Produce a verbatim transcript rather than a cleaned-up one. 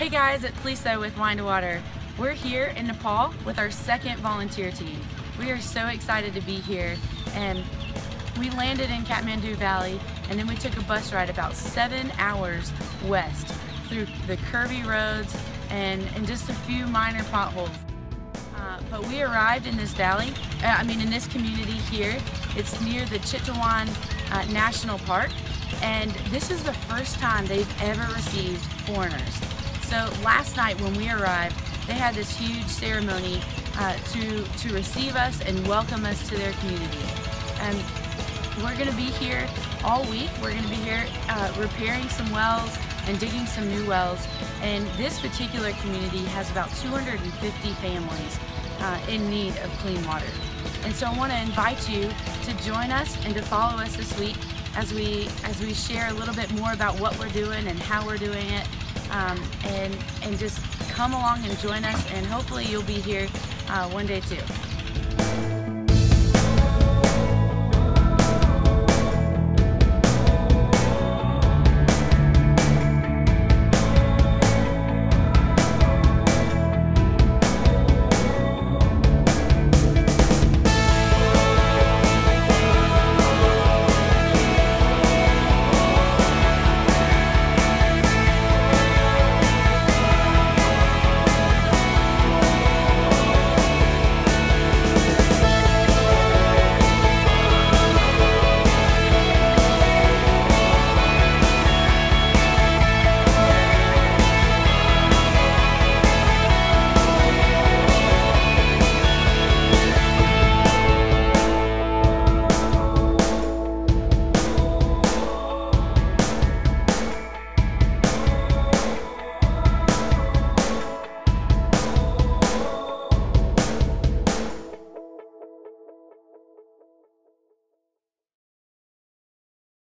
Hey guys, it's Lisa with Wine to Water. We're here in Nepal with our second volunteer team. We are so excited to be here, and we landed in Kathmandu Valley and then we took a bus ride about seven hours west through the curvy roads and, and just a few minor potholes. Uh, but we arrived in this valley, uh, I mean in this community here. It's near the Chittawan uh, National Park, and this is the first time they've ever received foreigners. So last night when we arrived, they had this huge ceremony uh, to, to receive us and welcome us to their community. And we're going to be here all week. We're going to be here uh, repairing some wells and digging some new wells. And this particular community has about two hundred fifty families uh, in need of clean water. And so I want to invite you to join us and to follow us this week as we as we share a little bit more about what we're doing and how we're doing it. Um, and, and just come along and join us, and hopefully you'll be here uh, one day too.